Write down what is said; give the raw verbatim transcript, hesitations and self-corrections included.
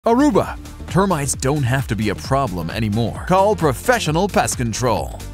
Aruba. Termites don't have to be a problem anymore. Call Professional Pest Control.